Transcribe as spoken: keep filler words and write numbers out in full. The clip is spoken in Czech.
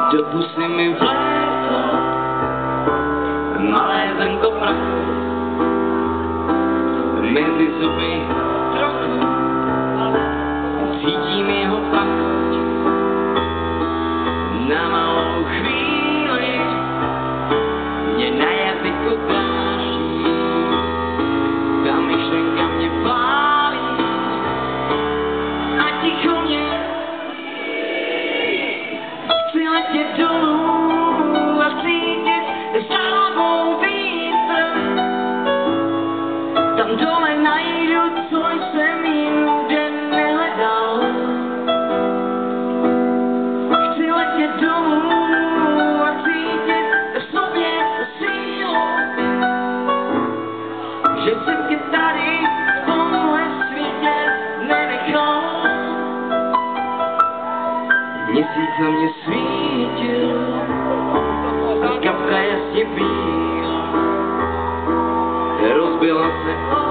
do pusy mi vlétlo malé zrnko prachu, mezi zuby trochu cítím jeho pach. Na malou chvíli mě na jazyku dláždí, ta myšlenka mě pálí a ticho mě chci letět dolů a cítit s hlavou vítr. Tam dole najdu, co jsem jinde nehledal. Chci letět dolů a cítit v sobě sílu, že jsem tě tady v tomhle světě nenechal. Měsíc na mě svítil, kapka jasně bílá, rozbila se